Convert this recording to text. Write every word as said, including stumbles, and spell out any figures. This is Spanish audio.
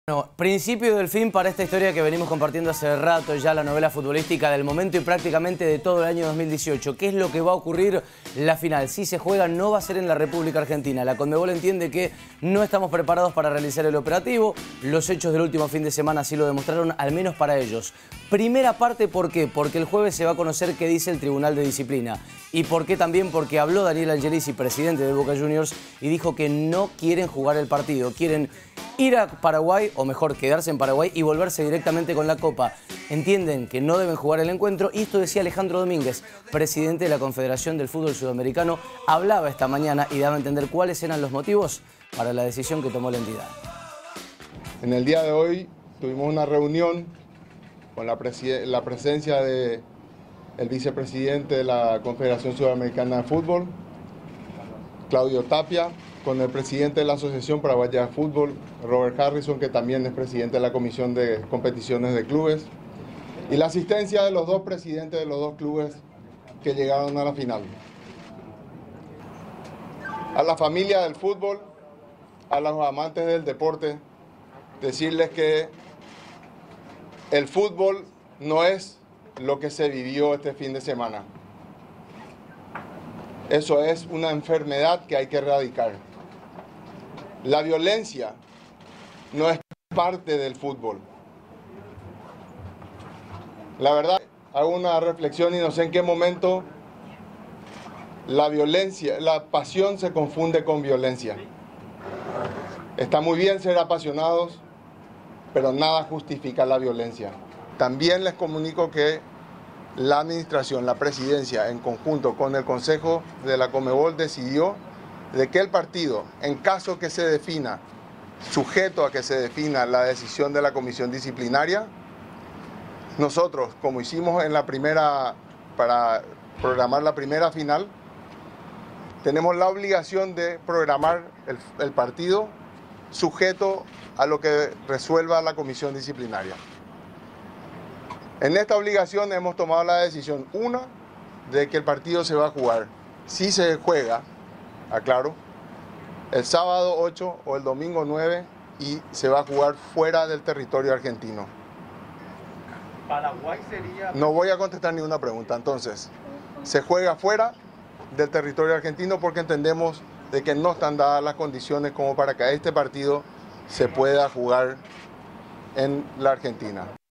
Bueno, principio del fin para esta historia que venimos compartiendo hace rato ya, la novela futbolística del momento y prácticamente de todo el año dos mil dieciocho. ¿Qué es lo que va a ocurrir? La final, si se juega, no va a ser en la República Argentina. La Conmebol entiende que no estamos preparados para realizar el operativo. Los hechos del último fin de semana así lo demostraron, al menos para ellos. Primera parte, ¿por qué? Porque el jueves se va a conocer qué dice el Tribunal de Disciplina. ¿Y por qué también? Porque habló Daniel Angelici, presidente de Boca Juniors, y dijo que no quieren jugar el partido. Quieren ir a Paraguay, o mejor, quedarse en Paraguay y volverse directamente con la Copa. Entienden que no deben jugar el encuentro, y esto decía Alejandro Domínguez, presidente de la Confederación del Fútbol Sudamericano. Hablaba esta mañana y daba a entender cuáles eran los motivos para la decisión que tomó la entidad. En el día de hoy tuvimos una reunión con la, la presencia del vicepresidente de la Confederación Sudamericana de Fútbol, Claudio Tapia, con el presidente de la Asociación Paraguaya de Fútbol, Robert Harrison, que también es presidente de la Comisión de Competiciones de Clubes, y la asistencia de los dos presidentes de los dos clubes que llegaron a la final. A la familia del fútbol, a los amantes del deporte, decirles que el fútbol no es lo que se vivió este fin de semana. Eso es una enfermedad que hay que erradicar. La violencia no es parte del fútbol. La verdad, hago una reflexión y no sé en qué momento la violencia, la pasión se confunde con violencia. Está muy bien ser apasionados, pero nada justifica la violencia. También les comunico que la administración, la presidencia, en conjunto con el Consejo de la Conmebol, decidió de que el partido, en caso que se defina, sujeto a que se defina la decisión de la comisión disciplinaria, nosotros, como hicimos en la primera, para programar la primera final, tenemos la obligación de programar el, el partido sujeto a lo que resuelva la comisión disciplinaria. En esta obligación hemos tomado la decisión, una, de que el partido se va a jugar. Si se juega, aclaro, el sábado ocho o el domingo nueve, y se va a jugar fuera del territorio argentino. Paraguay sería... No voy a contestar ninguna pregunta. Entonces, se juega fuera del territorio argentino porque entendemos de que no están dadas las condiciones como para que este partido se pueda jugar en la Argentina.